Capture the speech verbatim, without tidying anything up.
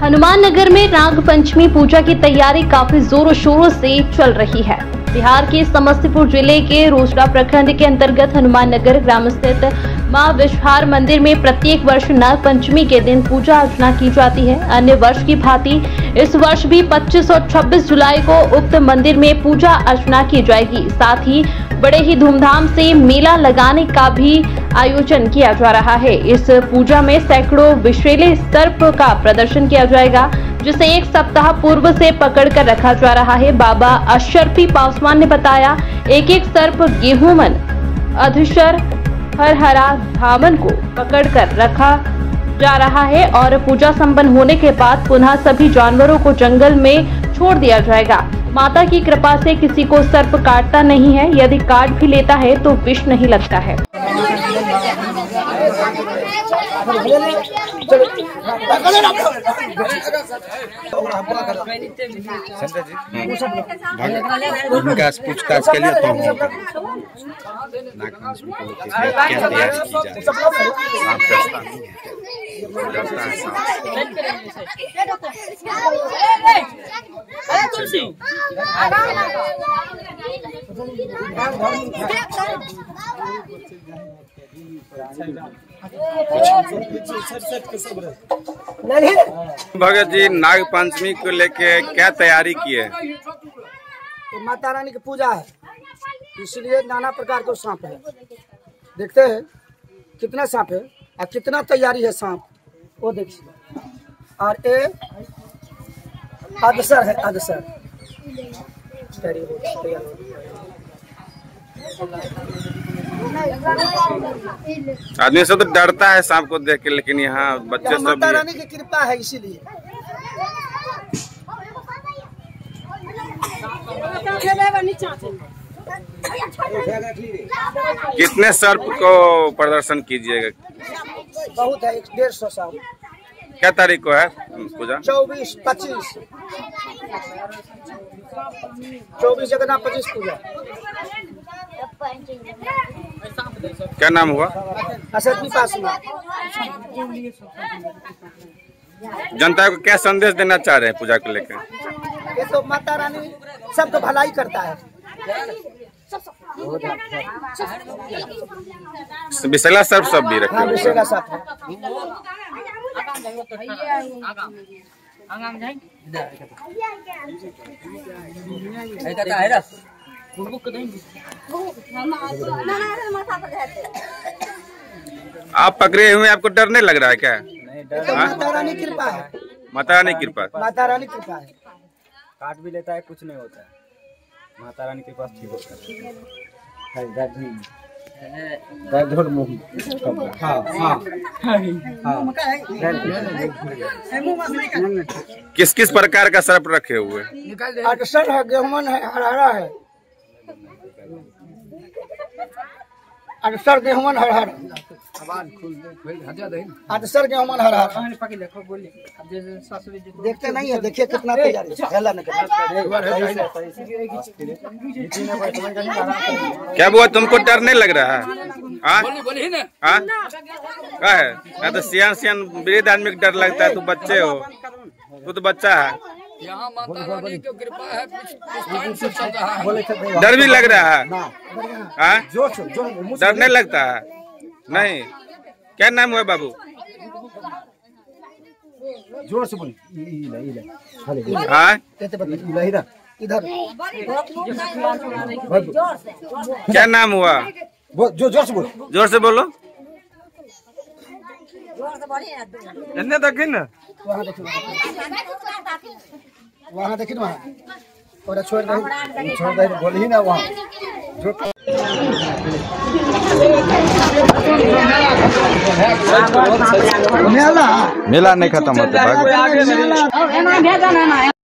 हनुमान नगर में नाग पंचमी पूजा की तैयारी काफी जोरों शोरों से चल रही है। बिहार के समस्तीपुर जिले के रोसड़ा प्रखंड के अंतर्गत हनुमान नगर ग्राम स्थित मां विषहार मंदिर में प्रत्येक वर्ष नाग पंचमी के दिन पूजा अर्चना की जाती है। अन्य वर्ष की भांति इस वर्ष भी पच्चीस और छब्बीस जुलाई को उक्त मंदिर में पूजा अर्चना की जाएगी। साथ ही बड़े ही धूमधाम से मेला लगाने का भी आयोजन किया जा रहा है। इस पूजा में सैकड़ों विषैले सर्प का प्रदर्शन किया जाएगा, जिसे एक सप्ताह पूर्व से पकड़कर रखा जा रहा है। बाबा अशरफी पासवान ने बताया, एक एक सर्प गेहूंमन अधीश्वर हरहरा धामन को पकड़कर रखा जा रहा है और पूजा संपन्न होने के बाद पुनः सभी जानवरों को जंगल में छोड़ दिया जाएगा। माता की कृपा से किसी को सर्प काटता नहीं है, यदि काट भी लेता है तो विष नहीं लगता है। पूछताछ के लिए तो नागपंचमी को क्या तैयारी की जा रही भगत जी, नाग पंचमी को लेके क्या तैयारी की है? तो माता रानी की पूजा है, इसलिए नाना प्रकार के सांप है। देखते हैं कितना सांप है और कितना तैयारी है सांप, वो देखिए। और ये अदसर है, अदसर आदमी सब तो डरता है सांप को देख के, लेकिन यहाँ बच्चे सब माता रानी की कृपा है, इसीलिए। कितने सर्प को प्रदर्शन कीजिएगा? बहुत है, डेढ़ सौ सर्प। क्या तारीख को है पूजा? चौबीस पच्चीस चौबीस जगन्नाथ पच्चीस पूजा। क्या नाम हुआ? अशरफी पासवान। जनता को क्या संदेश देना चाह रहे हैं पूजा को लेकर? ये तो माता रानी सबको भलाई करता है। विषैला सर्प सब भी रखे? हाँ, विषैला सर्प है। आप पकड़े हुए, आपको डर नहीं लग रहा है क्या? नहीं, डर तो माता रानी कृपा है। माता रानी कृपा माता रानी कृपा है। काट भी लेता है, कुछ नहीं होता है, माता रानी के पास ठीक होता है। किस किस प्रकार का सर्प रखे हुए? अदसर है, गेहूंमन है, हरहरा है। अदसर गेहूंमन हरहरा, अदसर गेहूंमन हरहरा। देखते नहीं है, देखिए कितना तैयारी है। क्या हुआ, तुमको डर नहीं लग रहा है? हाँ हाँ, क्या है? या तो सियान सियान वृद्ध आदमी को डर लगता है, तू बच्चे हो, तू तो बच्चा है। यहाँ माता रानी की कृपा है, कुछ चल रहा है। डर भी लग रहा है? हाँ, डर नहीं लगता है? नहीं। क्या नाम हुआ बाबू? जोर से बोलिए। हाँ, इधर क्या नाम हुआ? जो जोर से बोलो, जोर से बोलो। इतने देखिए ना, वहाँ देखिए, वहाँ देखिए ना, और छोड़ दे, छोड़ दे, बोली ना वहाँ। मेला नहीं खत्म होता।